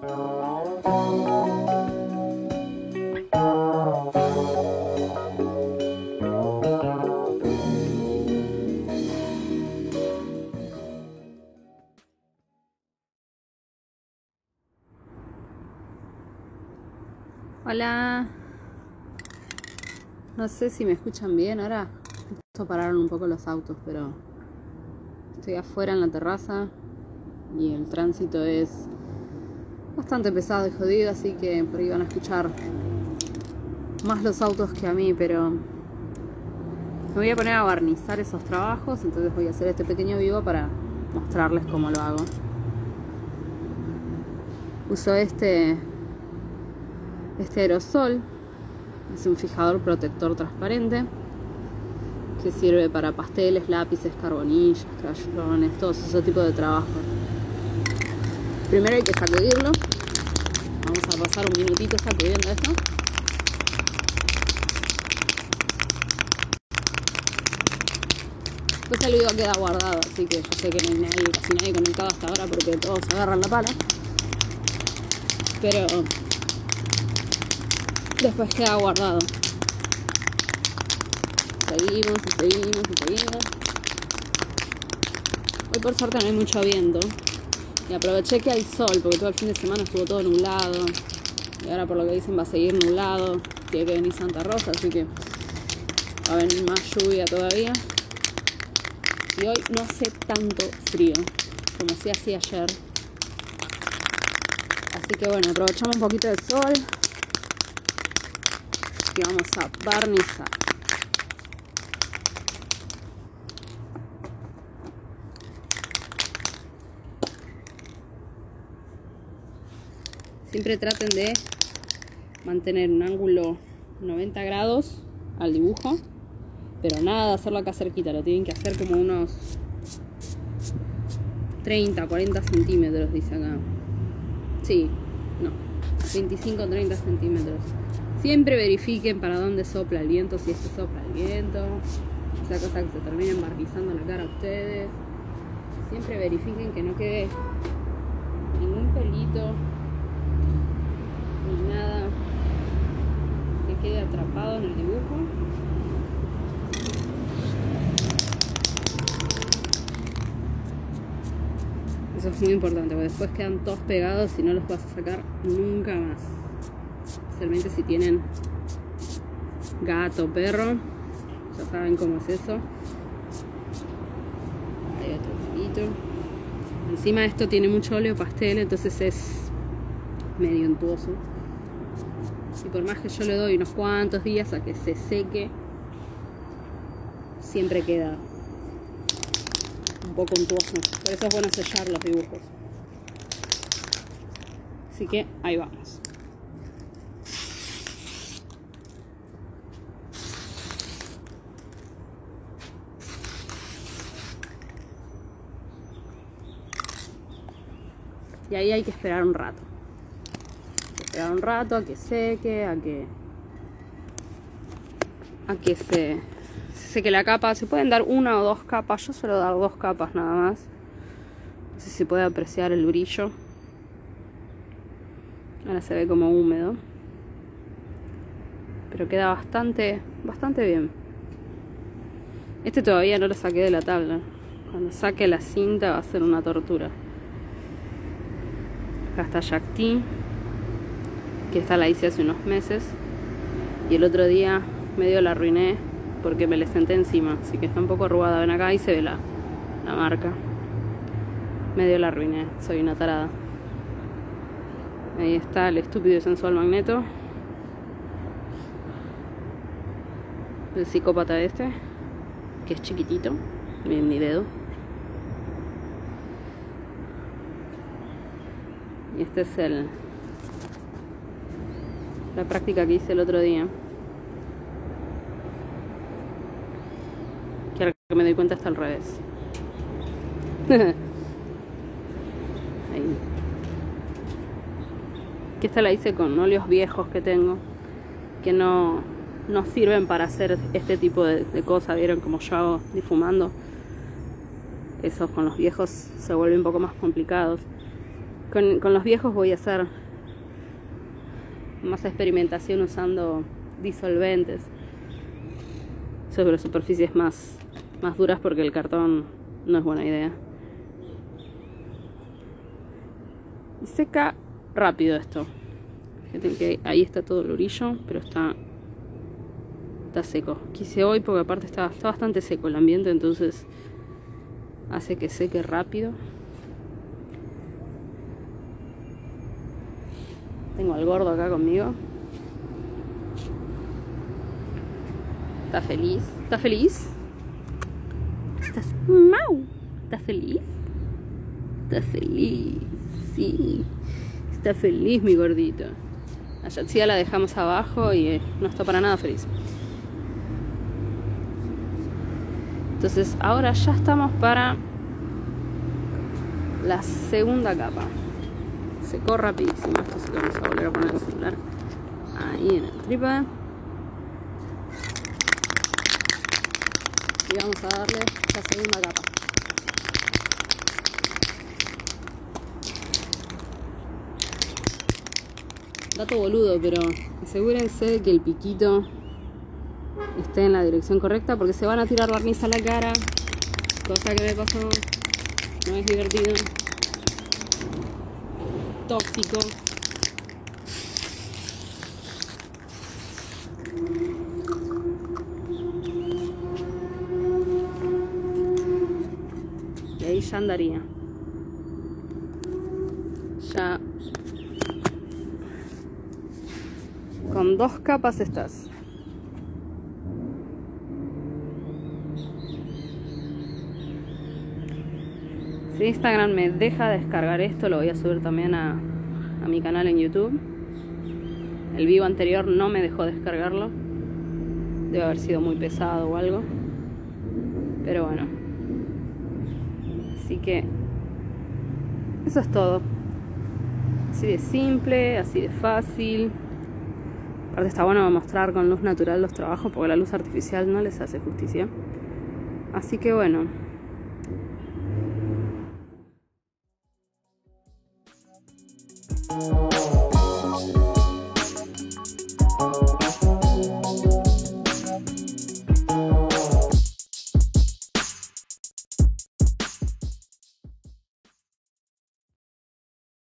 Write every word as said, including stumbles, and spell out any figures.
Hola, no sé si me escuchan bien ahora. Justo pararon un poco los autos, pero estoy afuera en la terraza y el tránsito es bastante pesado y jodido, así que por ahí van a escuchar más los autos que a mí, pero me voy a poner a barnizar esos trabajos, entonces voy a hacer este pequeño vivo para mostrarles cómo lo hago. Uso este Este aerosol, es un fijador protector transparente que sirve para pasteles, lápices, carbonillas, crayones, todo ese tipo de trabajo. Primero hay que sacudirlo. Vamos a pasar un minutito sacudiendo esto. Después el video queda guardado, así que yo sé que no hay nadie, casi nadie conectado hasta ahora porque todos agarran la pala. Pero después queda guardado. Seguimos y seguimos y seguimos. Hoy por suerte no hay mucho viento. Y aproveché que hay sol, porque todo el fin de semana estuvo todo nublado. Y ahora por lo que dicen va a seguir nublado. Tiene que venir Santa Rosa, así que va a venir más lluvia todavía. Y hoy no hace tanto frío como si hacía ayer. Así que bueno, aprovechamos un poquito del sol. Y vamos a barnizar. Siempre traten de mantener un ángulo noventa grados al dibujo, pero nada de hacerlo acá cerquita, lo tienen que hacer como unos treinta, cuarenta centímetros, dice acá. Sí, no, veinticinco a treinta centímetros. Siempre verifiquen para dónde sopla el viento, si es que sopla el viento, esa cosa que se terminen barnizando la cara a ustedes. Siempre verifiquen que no quede ningún pelito ni nada que quede atrapado en el dibujo. Eso es muy importante, porque después quedan todos pegados y no los vas a sacar nunca más. Especialmente si tienen gato o perro, ya saben cómo es eso. Hay otro pelito. Encima esto tiene mucho óleo pastel, entonces es medio untuoso. Y por más que yo le doy unos cuantos días a que se seque, siempre queda un poco untuoso. Por eso es bueno sellar los dibujos. Así que ahí vamos. Y ahí hay que esperar un rato. Hay que esperar un rato a que seque, a que a que se, se seque la capa. Se pueden dar una o dos capas. Yo suelo dar dos capas nada más. No sé si se puede apreciar el brillo. Ahora se ve como húmedo. Pero queda bastante, bastante bien. Este todavía no lo saqué de la tabla. Cuando saque la cinta va a ser una tortura. Acá está Jacti, que esta la hice hace unos meses. Y el otro día medio la arruiné porque me le senté encima. Así que está un poco arrugada. Ven acá y se ve la, la marca. Medio la arruiné. Soy una tarada. Ahí está el estúpido y sensual Magneto. El psicópata este, que es chiquitito. Miren mi dedo. Y este es el la práctica que hice el otro día. Que ahora que me doy cuenta está al revés. Ahí. Que esta la hice con óleos viejos que tengo, que no, no sirven para hacer este tipo de, de cosas. Vieron como yo hago difumando. Esos con los viejos se vuelven un poco más complicados. con, con los viejos voy a hacer más experimentación usando disolventes sobre superficies más, más duras, porque el cartón no es buena idea. Y seca rápido esto. Fíjense que ahí está todo el orillo, pero está, está seco. Quise hoy porque aparte está, está bastante seco el ambiente, entonces hace que seque rápido. Tengo al gordo acá conmigo. ¿Está feliz? ¿Está feliz? ¿Estás... ¡Mau! ¿Estás feliz? ¿Estás feliz? Sí. Está feliz mi gordito. A Yatsia la dejamos abajo y eh, no está para nada feliz. Entonces ahora ya estamos para la segunda capa. Secó rapidísimo. Esto sí que vamos a volver a poner el celular ahí en el trípode. Y vamos a darle la segunda capa. Dato boludo, pero asegúrense de que el piquito esté en la dirección correcta, porque se van a tirar barniz a la cara, cosa que me pasó. No es divertido. Tóxico. Y ahí ya andaría. Ya con dos capas estás. Si Instagram me deja descargar esto, lo voy a subir también a, a mi canal en YouTube. El vivo anterior no me dejó descargarlo. Debe haber sido muy pesado o algo. Pero bueno. Así que eso es todo. Así de simple, así de fácil. Aparte está bueno mostrar con luz natural los trabajos, porque la luz artificial no les hace justicia. Así que bueno. Thank you.